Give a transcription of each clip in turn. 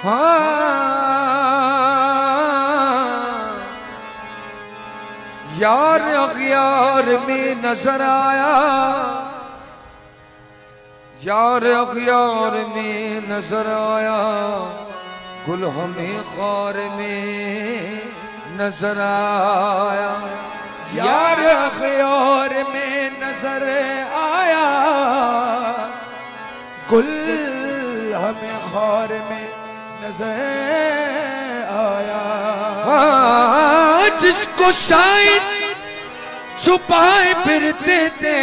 यार अखियार में नजर आया, यार अखियार में नजर आया, गुल हमें खार में नजर आया। यार अखियार में नजर आया, गुल हमें खार में नजर आया। जिसको शायद छुपाए फिरते थे,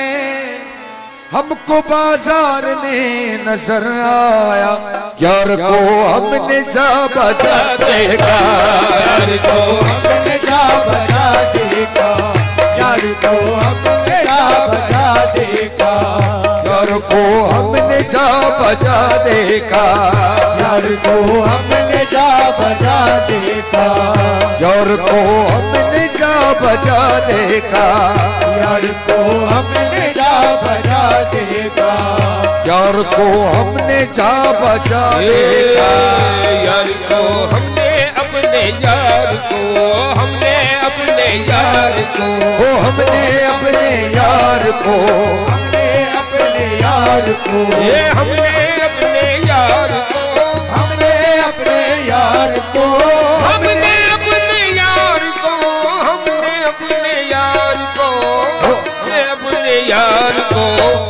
हमको बाजार में नजर आया। यार को हमने जा बजा देखा, यार को हमने जा बजा देखा, यार को हमने जा बजा देखा, यार को हमने जा बजा देखा, यार को हमने जा बजा देखा, यार को हमने जा बजा देखा, यार को हमने जा बजा देखा, यार को हमने जा बजा देखा। यार को हमने अपने यार को, हमने अपने यार को, हमने अपने यार को, हमने अपने यार को, ये हमने अपने यार को, हमने अपने यार को, हमने अपने यार को, हमने अपने यार को, हमने अपने यार को,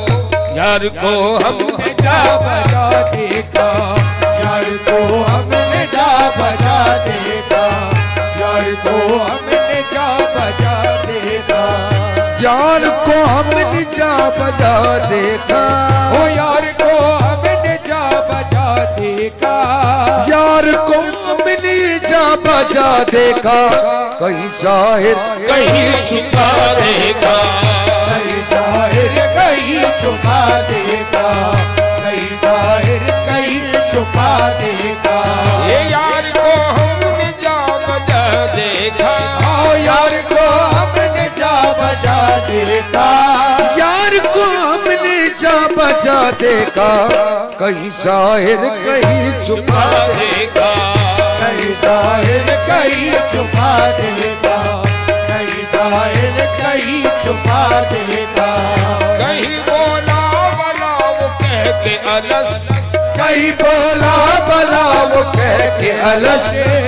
यार को हमने जा बजा देखा, यार को हमने जा बजा देखा, यार को हमने जा बजा देखा, यार को हमने जा बजा देखा, ओ यार को हमने जा बजा देखा, यार को हमने जा बजा देखा। कहीं जाहिर कहीं छुपा देगा, कहीं जाहिर कहीं छुपा देगा, कहीं जाहिर कहीं छुपा देगा। ये यार को हमने जा बजा देखा, आओ यार को हमने जा बजा देखा, यार को हमने जा बजा देखा। कहीं जाहिर कहीं छुपा देगा, कहीं जाहिर कहीं छुपा देगा, कहीं जाहिर कहीं छुपा देगा। कहीं बोला बला वो कह के अलस, कहीं बोला बला वो कह के अलस,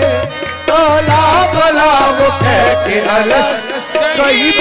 बोला बला वो कह के अलस। कहीं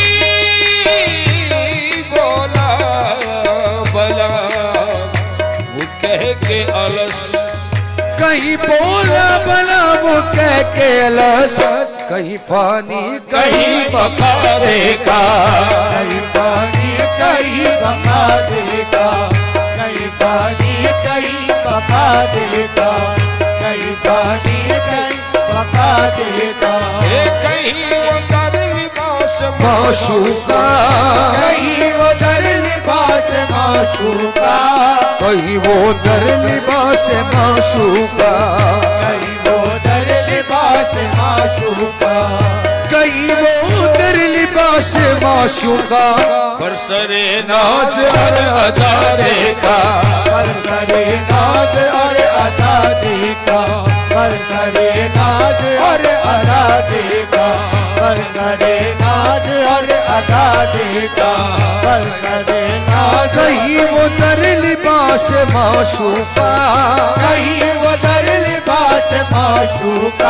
बोला बला वो कह के अलस, कहीं बोला बला वो कह के अलस। कहीं फानी कहीं बका देगा, कहीं पानी कहीं बका देगा, कहीं पानी कहीं बका देगा, कहीं पानी कहीं बका देगा। ये कहीं वो दर लिबास माशूका, कहीं वो दर लिबास माशूका, कहीं वो दर लिबास माशूका, कहीं वो दर लिबास माशूका, कहीं वो दर लिबास माशूका। बरसरे नाज हर अदा देखा, बरसरे नाज और अदा देखा, बरसरे नाज और अदा देखा, बरसरे नाज और अदा देखा, बरसरे नाज। कहीं वो दर लिबास माशूका, कहीं वो दर लिबास माशूका,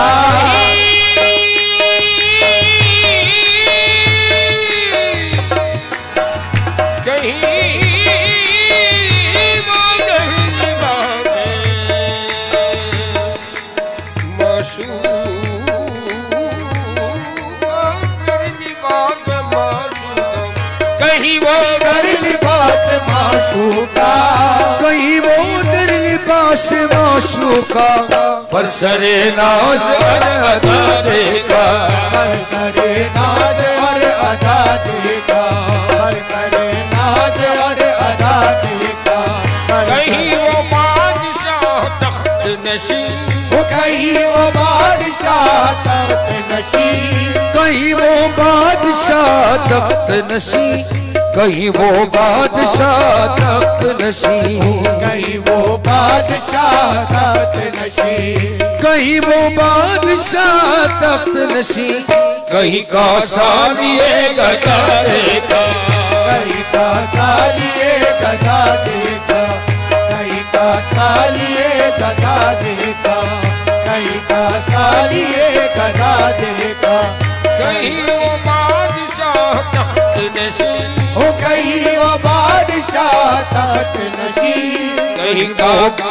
कहीं वो दर लिबास माशूका, कहीं वो दर लिबास माशूका। बरसरे नाज हर अदा देखा, बरसरे नाज और अदा देखा, बरसरे नाज और अदा देखा। कहीं वो बादशाह तख्त नशी, कहीं वो बादशाह तख्त नशी, कहीं वो बादशाह तख्त नशी, कहीं वो बादशाह तख्त नशीं, कहीं वो बादशाह तख्त नशीं, कहीं वो बादशाह तख्त नशीं, कहीं का सालिए गदा देखा, कहीं का सालिए गदा देखा, कहीं का सालिए गदा देखा, कहीं का सालिए गदा देखा, कहीं वो बादशाह तख्त नशीं, ओ कहीं वो बादशाह तख्त नशीं, कहीं का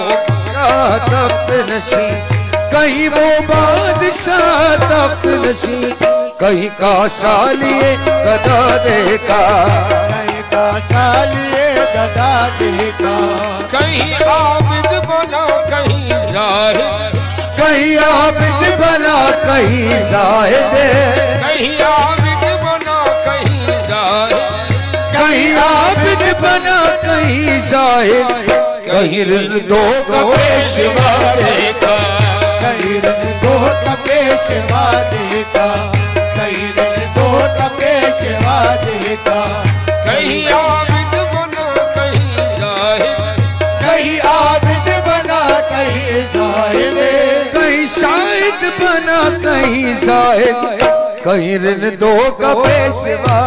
तख्त नशीं, कहीं वो बादशाह तख्त नशीं, कहीं का सालिए गदा देखा, कहीं का सालिए गदा देखा, कहीं आबिद बना कहीं जाहिद, कहीं आबिद बना कहीं जाहिद, कहीं आबिद बना कहीं जाहिद, कहीं आबिद बना कहीं जाहिद, कहीं दो का पेशवा देखा, कहीं दो का पेशवा देखा, कहीं दो का पेशवा देखा, कहीं आबिद बना कहीं जाहिद, कहीं आबिद बना कहीं जाहिद, कहीं शाहिद बना कहीं जाहिद, कहीं दो का पेशवा,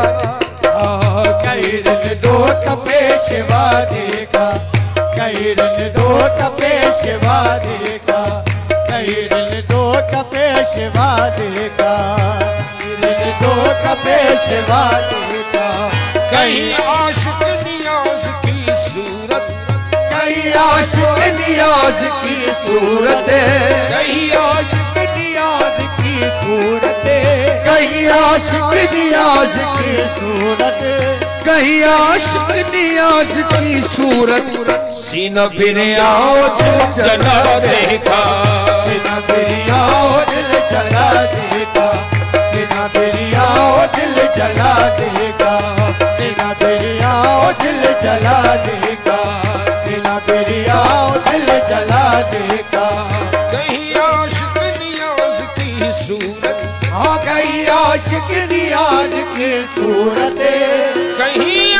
कहीं दो का पेशवा देखा, कहीं दो का पेशवा देखा, कहीं दो का पेशवा देखा, कहीं दो का पेशवा देखा, कहीं आशिक नियाज की सूरत, कहीं आशिक नियाज की सूरत, कहीं आशिक नियाज की सूरत, कहीं आशिक नियाज की सूरत, कहीं आशिक नियाज की सूरत, सीना फिर आओ चला देखा, सीना बिरियाओ दिल जला देगा, सीना बिरियाओ दिल जला देगा, सीना बिरियाओ दिल जला देगा, सीना बिरियाओ दिल जला देगा, कहीं आशिक नियाज की सूरत, हाँ कहीं आशिक नियाज की सूरत, कहीं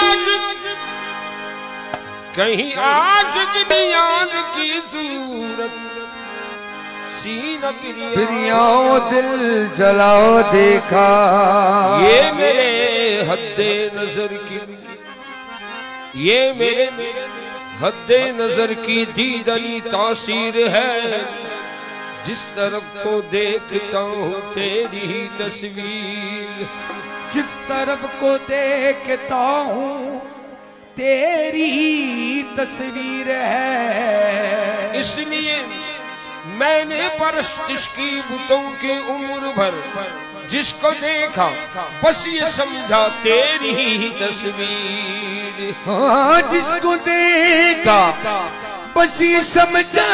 आशिक नियाज की सूरत, सीना फिर आओ दिल जलाओ देखा, ये मेरे हद्दे नजर की, ये मेरे हद्दे नजर की दीदनी तासीर है, जिस तरफ को देखता हूँ तेरी ही तस्वीर, जिस तरफ को देखता हूँ तेरी ही तस्वीर है, इसलिए मैंने परस्तिश की बुतों की उम्र भर, जिसको देखा बस ये समझा तेरी ही तस्वीर, हाँ जिसको देखा बस ये समझा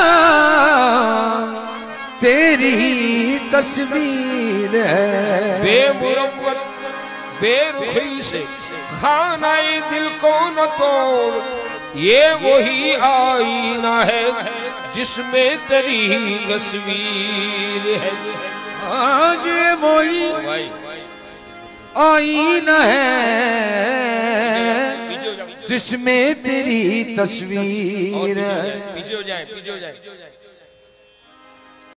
तेरी ही तस्वीर है, बेमुरव्वत बेरुखी से खानाए दिल को न तोड़, ये वही आईना है जिसमें तेरी ही तस्वीर है, आगे वही आईना है जिसमें तेरी तस्वीर है। पीछे हो जाए, पीछे हो जाए।